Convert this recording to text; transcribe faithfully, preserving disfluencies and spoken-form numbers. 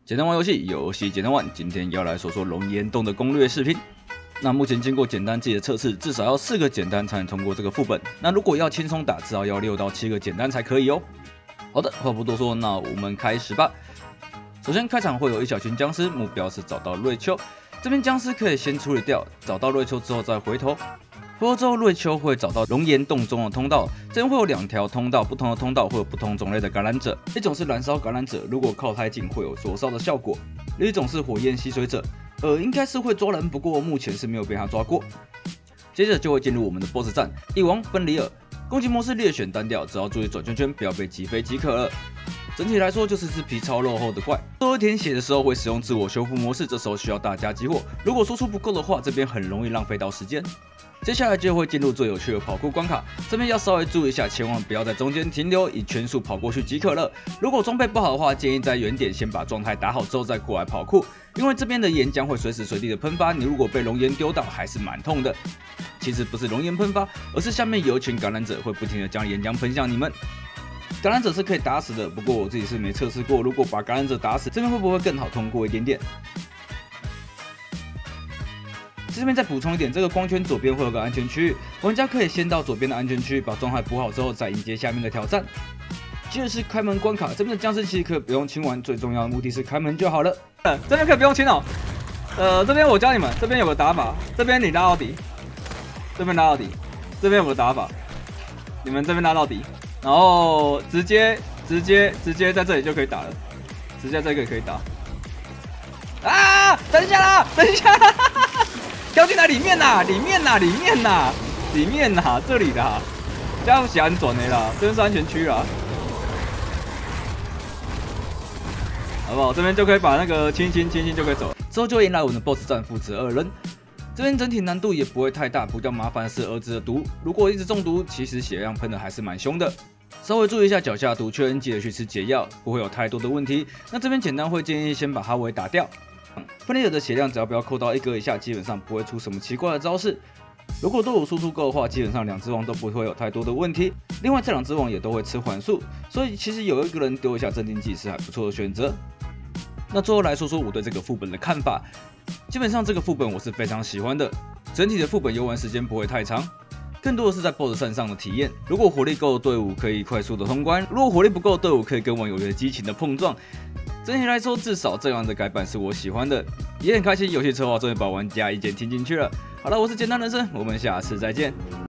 简单玩游戏，游戏简单玩。今天要来说说龙岩洞的攻略视频。那目前经过简单记的测试，至少要四个简单才能通过这个副本。那如果要轻松打，至少要六到七个简单才可以哦。好的，话不多说，那我们开始吧。首先开场会有一小群僵尸，目标是找到瑞秋。这边僵尸可以先处理掉，找到瑞秋之后再回头。回头之后，瑞秋会找到龙岩洞中的通道，这边会有两条通道，不同的通道会有不同种类的感染者。一种是燃烧感染者，如果靠太近会有灼烧的效果；另一种是火焰吸水者，呃，应该是会抓人，不过目前是没有被他抓过。接着就会进入我们的 B O S S 战，翼王芬里尔。攻击模式猎选单调，只要注意转圈圈，不要被击飞即可了。整体来说就是只皮超肉厚的怪。最后填血的时候会使用自我修复模式，这时候需要大家激活。如果输出不够的话，这边很容易浪费到时间。接下来就会进入最有趣的跑酷关卡，这边要稍微注意一下，千万不要在中间停留，以全速跑过去即可了。如果装备不好的话，建议在原点先把状态打好之后再过来跑酷，因为这边的岩浆会随时随地的喷发，你如果被熔岩丢到还是蛮痛的。其实不是熔岩喷发，而是下面有一群感染者会不停的将岩浆喷向你们。感染者是可以打死的，不过我自己是没测试过，如果把感染者打死，这边会不会更好通过一点点？这边再补充一点，这个光圈左边会有个安全区域，玩家可以先到左边的安全区域，把状态补好之后，再迎接下面的挑战。接着是开门关卡，这边的僵尸其实可以不用清完，最重要的目的是开门就好了。呃、这边可以不用清哦。呃，这边我教你们，这边有个打法，这边你拉到底，这边拉到底，这边有个打法，你们这边拉到底，然后直接直接直接在这里就可以打了，直接在这里可以打。啊！等一下啦，等一下啦！跳进来里面呐，里面呐，里面呐，里面呐，这里的，这样是安全的啦，这边是安全区啦，好不好？这边就可以把那个清清清清就可以走了，之后就迎来我们的 B O S S 战父子二人。这边整体难度也不会太大，比较麻烦的是儿子的毒，如果一直中毒，其实血量喷的还是蛮凶的。稍微注意一下脚下的毒圈，记得去吃解药，不会有太多的问题。那这边简单会建议先把哈维打掉。芬里尔的血量只要不要扣到一格以下，基本上不会出什么奇怪的招式。如果队伍输出够的话，基本上两只王都不会有太多的问题。另外这两只王也都会吃缓速，所以其实有一个人丢一下镇定剂是还不错的选择。那最后来说说我对这个副本的看法，基本上这个副本我是非常喜欢的，整体的副本游玩时间不会太长。更多的是在 B O S S 战上的体验。如果火力够的队伍可以快速的通关，如果火力不够的队伍可以跟网友有激情的碰撞。整体来说，至少这样的改版是我喜欢的，也很开心游戏策划终于把玩家意见听进去了。好了，我是简单人生，我们下次再见。